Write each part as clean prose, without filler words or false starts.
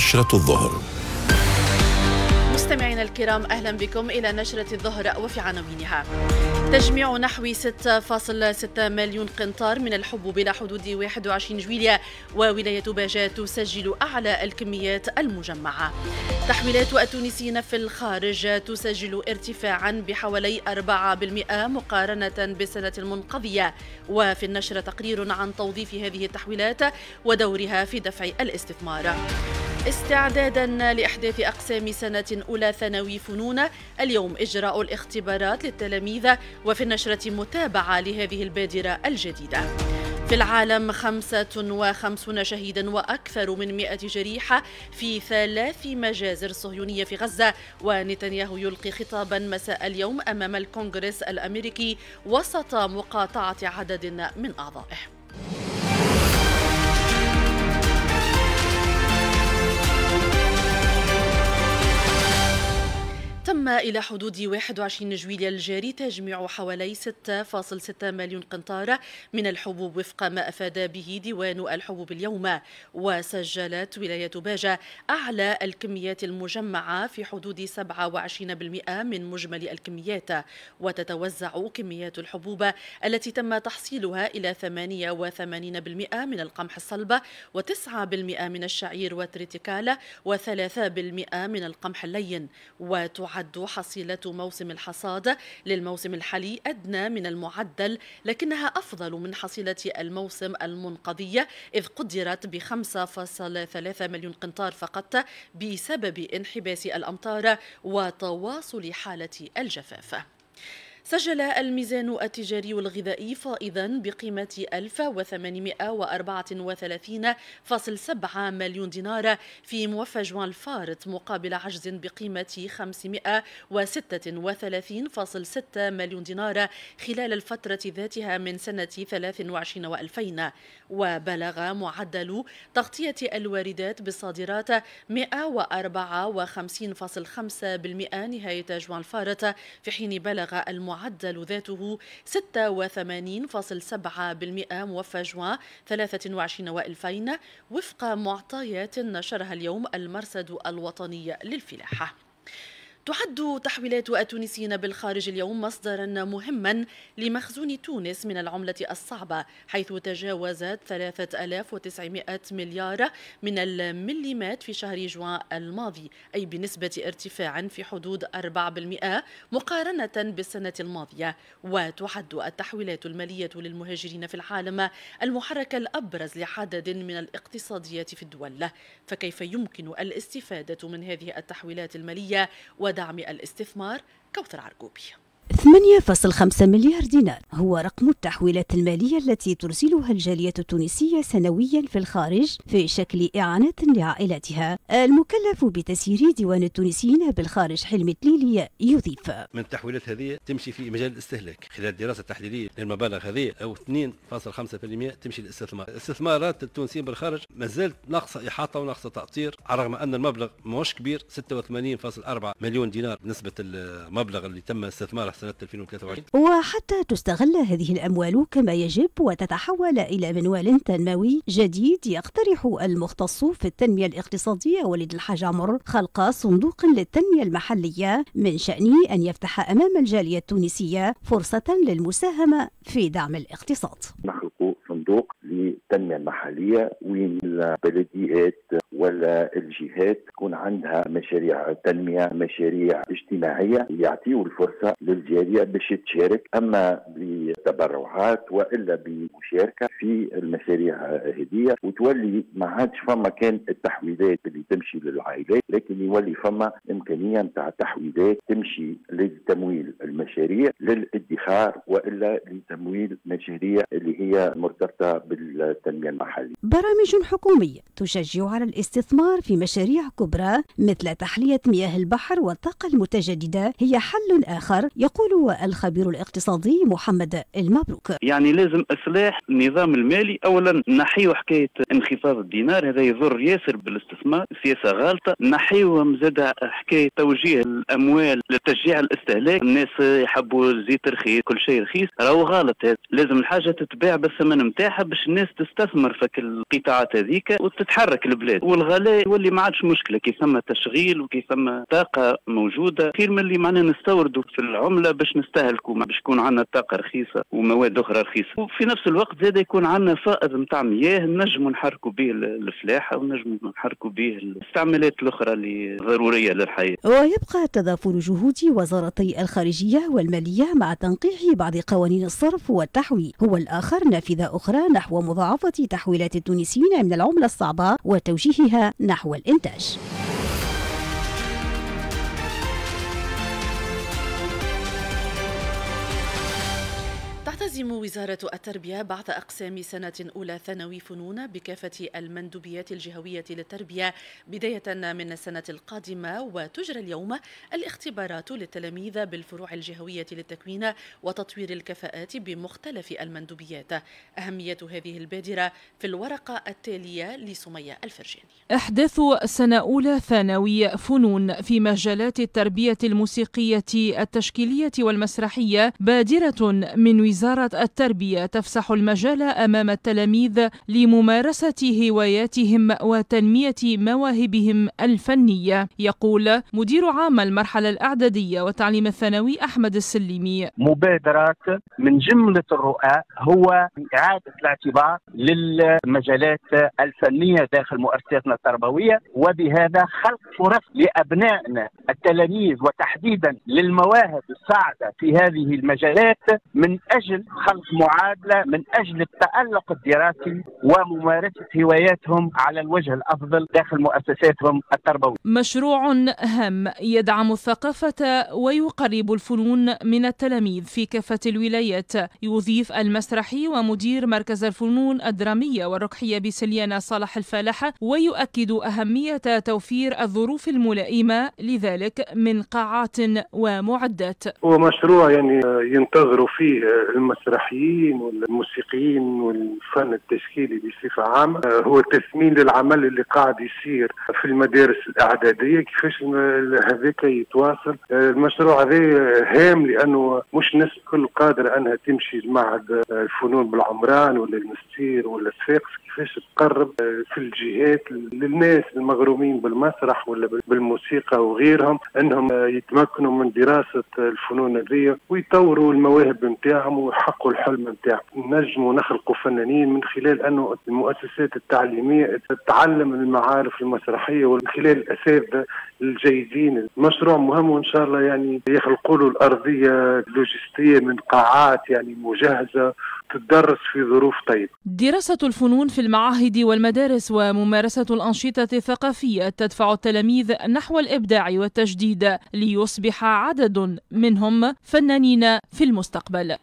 نشرة الظهر. مستمعينا الكرام، أهلا بكم إلى نشرة الظهر وفي عناوينها. تجميع نحو 6.6 مليون قنطار من الحبوب إلى حدود 21 جويلية، وولاية باجة تسجل أعلى الكميات المجمعة. تحويلات التونسيين في الخارج تسجل ارتفاعا بحوالي 4% مقارنة بالسنة المنقضية. وفي النشرة تقرير عن توظيف هذه التحويلات ودورها في دفع الاستثمار. استعدادا لإحداث أقسام سنة أولى ثانوي فنون، اليوم إجراء الاختبارات للتلاميذ، وفي النشرة متابعة لهذه البادرة الجديدة. في العالم 55 شهيدا وأكثر من 100 جريحة في 3 مجازر صهيونية في غزة. ونتنياهو يلقي خطابا مساء اليوم أمام الكونغرس الأمريكي وسط مقاطعة عدد من أعضائه. تم إلى حدود 21 جويلية الجاري تجميع حوالي 6.6 مليون قنطار من الحبوب وفق ما أفاد به ديوان الحبوب اليوم. وسجلت ولاية باجة أعلى الكميات المجمعة في حدود 27% من مجمل الكميات. وتتوزع كميات الحبوب التي تم تحصيلها إلى 88% من القمح الصلب، و9% من الشعير والتريتيكال، و3% من القمح اللين. وتعد حصيلة موسم الحصاد للموسم الحالي أدنى من المعدل، لكنها أفضل من حصيلة الموسم المنقضي، إذ قدرت ب5.3 مليون قنطار فقط بسبب انحباس الأمطار وتواصل حالة الجفاف. سجل الميزان التجاري والغذائي فائضا بقيمة 1834.7 مليون دينار في موفى جوان الفارط، مقابل عجز بقيمة 536.6 مليون دينار خلال الفترة ذاتها من سنة 23 و2000. وبلغ معدل تغطية الواردات بالصادرات 154.5% نهاية جوان الفارط، في حين بلغ المعدل ذاته 86.7% موفى جوان 23 و2000، وفق معطيات نشرها اليوم المرصد الوطني للفلاحة. تعد تحويلات التونسيين بالخارج اليوم مصدرا مهما لمخزون تونس من العملة الصعبة، حيث تجاوزت 3900 مليار من المليمات في شهر جوان الماضي، أي بنسبة ارتفاع في حدود 4% مقارنة بالسنة الماضية. وتعد التحويلات المالية للمهاجرين في العالم المحرك الأبرز لعدد من الاقتصاديات في الدول، فكيف يمكن الاستفادة من هذه التحويلات المالية ودعم الاستثمار؟ كوثر عرقوبي. 8.5 مليار دينار هو رقم التحويلات المالية التي ترسلها الجالية التونسية سنويا في الخارج في شكل إعانات لعائلاتها. المكلف بتسيير ديوان التونسيين بالخارج حلمي تليلي يضيف: من التحويلات هذه تمشي في مجال الاستهلاك خلال دراسة تحليلية للمبالغ هذه، أو 2.5% تمشي للاستثمار. الاستثمارات التونسيين بالخارج ما زالت ناقصة إحاطة وناقصة تأطير، على الرغم أن المبلغ مش كبير، 86.4 مليون دينار بالنسبة المبلغ اللي تم استثماره سنة 2023. وحتى تستغل هذه الأموال كما يجب وتتحول إلى منوال تنموي جديد، يقترح المختص في التنمية الاقتصادية وليد الحاج عمر خلق صندوق للتنمية المحلية من شأنه أن يفتح أمام الجالية التونسية فرصة للمساهمة في دعم الاقتصاد. نخلق صندوق للتنمية المحلية وين البلديات ولا الجهات تكون عندها مشاريع تنمية، مشاريع اجتماعية، يعطيوا الفرصة للجالية باش تشارك، أما بتبرعات وإلا بمشاركة في المشاريع هذه، وتولي ما عادش فما كان التحويلات اللي تمشي للعائلات، لكن يولي فما إمكانية متاع تحويلات تمشي لتمويل المشاريع، للادخار وإلا لتمويل مشاريع اللي هي مرتبطة بالتنمية المحلية. برامج حكومية تشجع على الاستثمار في مشاريع كبرى مثل تحلية مياه البحر والطاقة المتجددة هي حل آخر، يقول الخبير الاقتصادي محمد المبروك. يعني لازم إصلاح نظام المالي أولا نحيو حكاية انخفاض الدينار، هذا يضر ياسر بالاستثمار، سياسة غالطة. نحيو مزاد حكاية توجيه الأموال لتشجيع الاستهلاك، الناس يحبوا الزيت رخيص كل شيء رخيص، راهو غلط. هذا لازم الحاجة تتباع بالثمن نتاعها باش الناس تستثمر في القطاعات هذيك وتتحرك البلاد، والغلاء يولي ما عادش مشكلة كي ثم تشغيل وكي ثم طاقة موجودة، خير من اللي معنا نستوردوا في العملة باش نستهلكوا، باش يكون عندنا طاقة رخيصة ومواد أخرى رخيصة، وفي نفس الوقت زاد يكون عندنا فائض نتاع مياه نجموا نحركوا به الفلاحة ونجموا نحركوا به الاستعمالات الأخرى اللي ضرورية للحياة. ويبقى تضافر جهود وزارتي الخارجية والمالية مع تنقيح بعض قوانين الصرف والتحويل هو الآخر نافذة أخرى نحو مضاعفة تحويلات التونسيين من العملة الصعبة وتوجيهها نحو الإنتاج. تعتزم وزارة التربية بعث أقسام سنة أولى ثانوي فنون بكافة المندوبيات الجهوية للتربية بداية من السنة القادمة، وتجرى اليوم الاختبارات للتلاميذ بالفروع الجهوية للتكوين وتطوير الكفاءات بمختلف المندوبيات. أهمية هذه البادرة في الورقة التالية لسمية الفرجاني. إحداث سنة أولى ثانوي فنون في مجالات التربية الموسيقية التشكيلية والمسرحية بادرة من وزارة التربية تفسح المجال أمام التلاميذ لممارسة هواياتهم وتنمية مواهبهم الفنية. يقول مدير عام المرحلة الإعدادية والتعليم الثانوي أحمد السليمي: مبادرات من جملة الرؤى هو إعادة الاعتبار للمجالات الفنية داخل مؤسساتنا التربوية، وبهذا خلق فرص لأبنائنا التلاميذ وتحديدا للمواهب الصاعدة في هذه المجالات من أجل خلق معادلة من أجل التألق الدراسي وممارسة هواياتهم على الوجه الأفضل داخل مؤسساتهم التربوية. مشروع هام يدعم الثقافة ويقرب الفنون من التلاميذ في كافة الولايات. يضيف المسرحي ومدير مركز الفنون الدرامية والركحية بسليانة صالح الفالح ويؤكد أهمية توفير الظروف الملائمة لذلك من قاعات ومعدات. هو مشروع ينتظروا فيه المسرحيين والموسيقيين والفن التشكيلي بصفة عامة، هو تثمين للعمل اللي قاعد يصير في المدارس الإعدادية، كيفاش هذاك يتواصل. المشروع هذا هام لأنه مش الناس الكل قادرة أنها تمشي لمعهد الفنون بالعمران ولا المستير ولا الصفاقس، كيفاش تقرب في الجهات للناس المغرومين بالمسرح ولا بالموسيقى وغيرهم أنهم يتمكنوا من دراسة الفنون هذه ويطوروا المواهب نتاعهم ويحققوا الحلم نتاعهم. نجموا نخلقوا فنانين من خلال أنه المؤسسات التعليمية تتعلم المعارف المسرحية ومن خلال الأساتذة الجيدين. مشروع مهم وإن شاء الله يخلقوا له الأرضية اللوجستية من قاعات مجهزة تدرس في ظروف طيبة. دراسة الفنون في المعاهد والمدارس وممارسة الأنشطة الثقافية تدفع التلاميذ نحو الإبداع والتجديد ليصبح عدد منهم فنانين في المستقبل.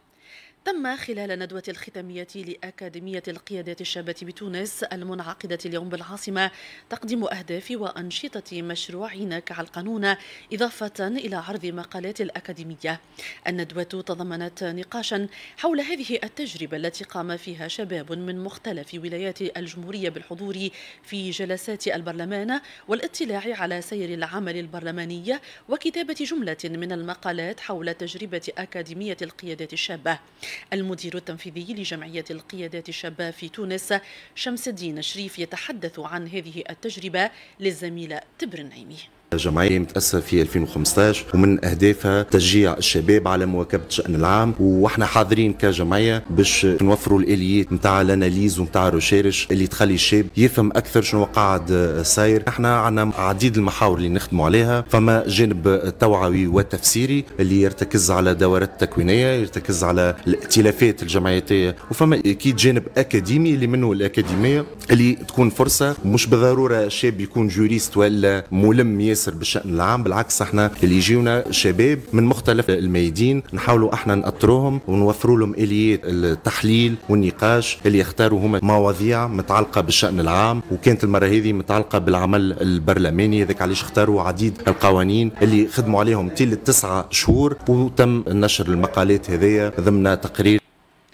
تم خلال الندوة الختامية لأكاديمية القيادات الشابة بتونس المنعقدة اليوم بالعاصمة تقديم أهداف وأنشطة مشروع عينك على القانون إضافة إلى عرض مقالات الأكاديمية. الندوة تضمنت نقاشا حول هذه التجربة التي قام فيها شباب من مختلف ولايات الجمهورية بالحضور في جلسات البرلمان والاطلاع على سير العمل البرلماني وكتابة جملة من المقالات حول تجربة أكاديمية القيادات الشابة. المدير التنفيذي لجمعية القيادات الشابة في تونس شمس الدين شريف يتحدث عن هذه التجربة للزميلة تبر النعيمي. جمعية متأسسة في 2015 ومن أهدافها تشجيع الشباب على مواكبة الشأن العام، وإحنا حاضرين كجمعية باش نوفروا الآليات نتاع الاناليز ونتاع الريشيرش اللي تخلي الشاب يفهم أكثر شنو قاعد صاير. إحنا عندنا عديد المحاور اللي نخدموا عليها، فما جانب التوعوي والتفسيري اللي يرتكز على دورات التكوينية، يرتكز على الائتلافات الجمعياتية، وفما أكيد جانب أكاديمي اللي منه الأكاديمية اللي تكون فرصة مش بالضرورة شاب يكون جوريست ولا ملم ياسر بالشأن العام، بالعكس احنا اللي يجيونا شباب من مختلف الميادين نحاولوا احنا نأطروهم ونوفروا لهم آليات التحليل والنقاش اللي يختاروا هما مواضيع متعلقة بالشأن العام، وكانت المرة هذه متعلقة بالعمل البرلماني. هذاك علاش اختاروا عديد القوانين اللي خدموا عليهم طيلة 9 شهور، وتم نشر المقالات هذية ضمن تقرير.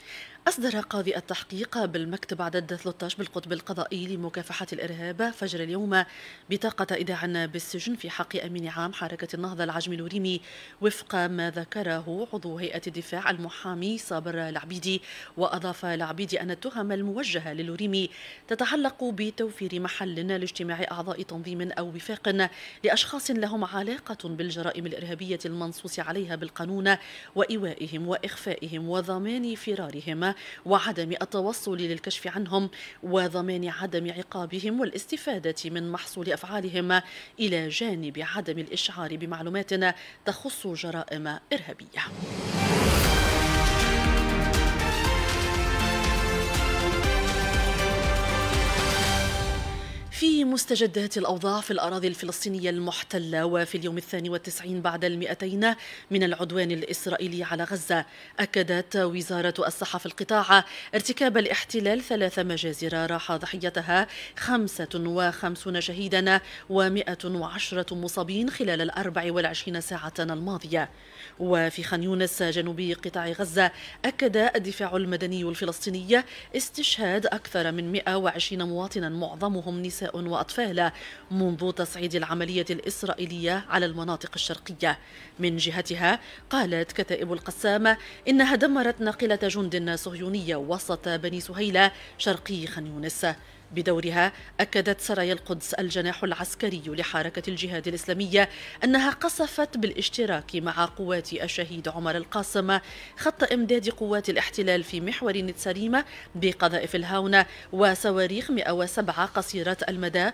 أصدر قاضي التحقيق بالمكتب عدد 13 بالقطب القضائي لمكافحة الإرهاب فجر اليوم بطاقة إيداع بالسجن في حق أمين عام حركة النهضة العجمي الوريمي وفق ما ذكره عضو هيئة الدفاع المحامي صابر العبيدي. وأضاف العبيدي أن التهم الموجهة للوريمي تتعلق بتوفير محل لاجتماع أعضاء تنظيم أو وفاق لأشخاص لهم علاقة بالجرائم الإرهابية المنصوص عليها بالقانون وإيوائهم وإخفائهم وضمان فرارهم وعدم التوصل للكشف عنهم وضمان عدم عقابهم والاستفادة من محصول أفعالهم إلى جانب عدم الإشعار بمعلومات تخص جرائم إرهابية. في مستجدات الأوضاع في الأراضي الفلسطينية المحتلة وفي اليوم 92 بعد 200 من العدوان الإسرائيلي على غزة، أكدت وزارة الصحة في القطاع ارتكاب الاحتلال 3 مجازر راح ضحيتها 55 شهيدا و110 مصابين خلال 24 ساعة الماضية. وفي خان يونس جنوبي قطاع غزة، أكد الدفاع المدني الفلسطيني استشهاد أكثر من 120 مواطنا معظمهم نساء وأطفال منذ تصعيد العملية الإسرائيلية على المناطق الشرقية. من جهتها قالت كتائب القسام إنها دمرت ناقلة جند صهيونية وسط بني سهيلة شرقي خان يونس. بدورها أكدت سرايا القدس الجناح العسكري لحركة الجهاد الإسلامية أنها قصفت بالاشتراك مع قوات الشهيد عمر القاسم خط إمداد قوات الاحتلال في محور نتساريم بقذائف الهاون وصواريخ 107 قصيرة المدى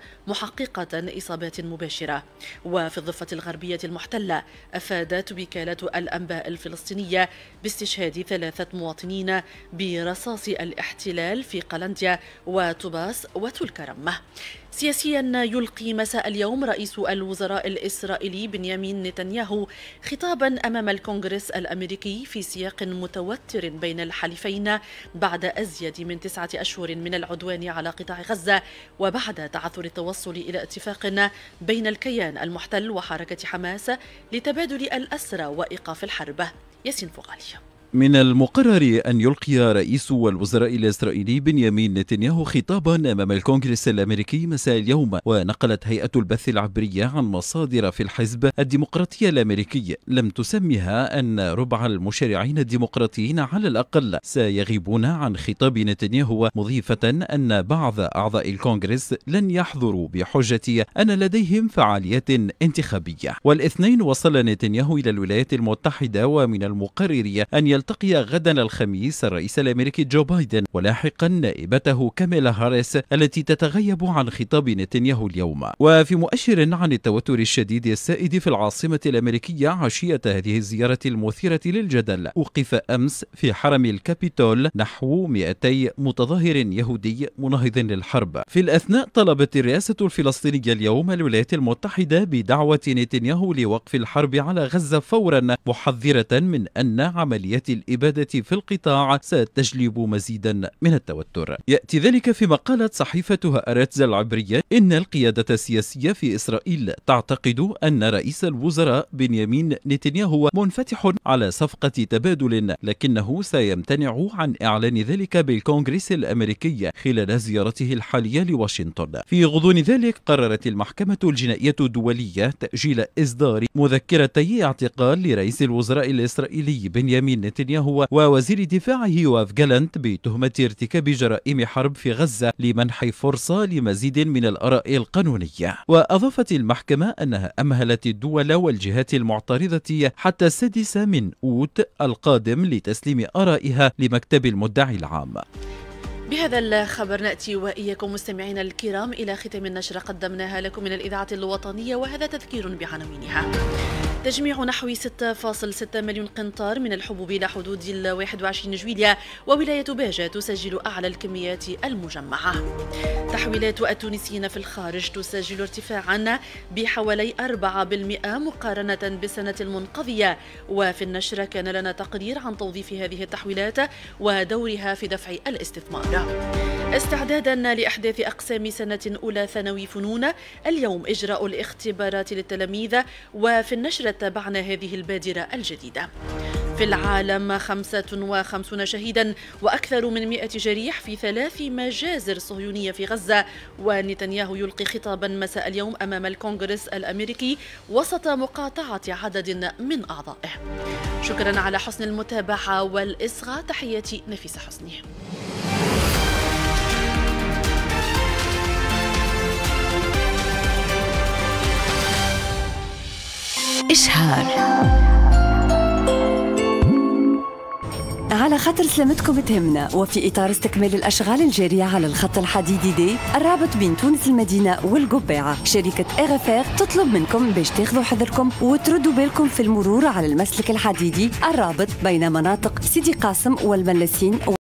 محققة إصابات مباشرة. وفي الضفة الغربية المحتلة، أفادت وكالة الأنباء الفلسطينية باستشهاد 3 مواطنين برصاص الاحتلال في قلنديا وطوباس وتلكرم. سياسيا، يلقي مساء اليوم رئيس الوزراء الإسرائيلي بنيامين نتنياهو خطابا أمام الكونغرس الأمريكي في سياق متوتر بين الحليفين بعد أزيد من 9 أشهر من العدوان على قطاع غزة وبعد تعثر التوصل إلى اتفاق بين الكيان المحتل وحركة حماس لتبادل الأسرى وإيقاف الحرب. ياسين فغالي. من المقرر أن يلقي رئيس الوزراء الإسرائيلي بنيامين نتنياهو خطابا أمام الكونغرس الأمريكي مساء اليوم. ونقلت هيئة البث العبرية عن مصادر في الحزب الديمقراطي الأمريكي لم تسمها أن ربع المشرعين الديمقراطيين على الأقل سيغيبون عن خطاب نتنياهو، مضيفة أن بعض أعضاء الكونغرس لن يحضروا بحجة أن لديهم فعاليات انتخابية. والاثنين وصل نتنياهو إلى الولايات المتحدة، ومن المقرر أن يلتقي غدا الخميس الرئيس الأمريكي جو بايدن ولاحقا نائبته كاميلا هاريس التي تتغيب عن خطاب نتنياهو اليوم. وفي مؤشر عن التوتر الشديد السائد في العاصمة الأمريكية عشية هذه الزيارة المثيرة للجدل، أوقف أمس في حرم الكابيتول نحو 200 متظاهر يهودي مناهض للحرب. في الأثناء طلبت الرئاسة الفلسطينية اليوم الولايات المتحدة بدعوة نتنياهو لوقف الحرب على غزة فورا، محذرة من أن عمليات الإبادة في القطاع ستجلب مزيدا من التوتر. يأتي ذلك فيما قالت صحيفة هآرتز العبرية إن القيادة السياسية في إسرائيل تعتقد أن رئيس الوزراء بنيامين نتنياهو منفتح على صفقة تبادل، لكنه سيمتنع عن إعلان ذلك بالكونغرس الأمريكي خلال زيارته الحالية لواشنطن. في غضون ذلك قررت المحكمة الجنائية الدولية تأجيل إصدار مذكرتي اعتقال لرئيس الوزراء الإسرائيلي بنيامين نتنياهو ووزير دفاعه يواف جالانت بتهمة ارتكاب جرائم حرب في غزة لمنح فرصة لمزيد من الآراء القانونية. وأضافت المحكمة أنها أمهلت الدول والجهات المعترضة حتى 6 من أوت القادم لتسليم آرائها لمكتب المدعي العام. بهذا الخبر نأتي وإياكم مستمعينا الكرام إلى ختام النشرة قدمناها لكم من الإذاعة الوطنية، وهذا تذكير بعناوينها. تجميع نحو 6.6 مليون قنطار من الحبوب إلى حدود 21 جويلية، وولاية باجة تسجل أعلى الكميات المجمعة. تحويلات التونسيين في الخارج تسجل ارتفاعا بحوالي 4% مقارنة بالسنة المنقضية. وفي النشرة كان لنا تقرير عن توظيف هذه التحويلات ودورها في دفع الاستثمار. استعدادا لإحداث أقسام سنة أولى ثانوي فنون، اليوم إجراء الاختبارات للتلاميذ. وفي النشرة تابعنا هذه البادرة الجديدة. في العالم 55 شهيدا وأكثر من 100 جريح في 3 مجازر صهيونية في غزة. ونتنياهو يلقي خطابا مساء اليوم أمام الكونغرس الأمريكي وسط مقاطعة عدد من أعضائه. شكرا على حسن المتابعة والإصغاء. تحياتي نفيسة حسني. إشهار على خاطر سلامتكم تهمنا، وفي إطار استكمال الأشغال الجارية على الخط الحديدي دي الرابط بين تونس المدينة والقبيعة، شركة إغفاغ تطلب منكم باش تاخذوا حذركم وتردوا بالكم في المرور على المسلك الحديدي الرابط بين مناطق سيدي قاسم والملسين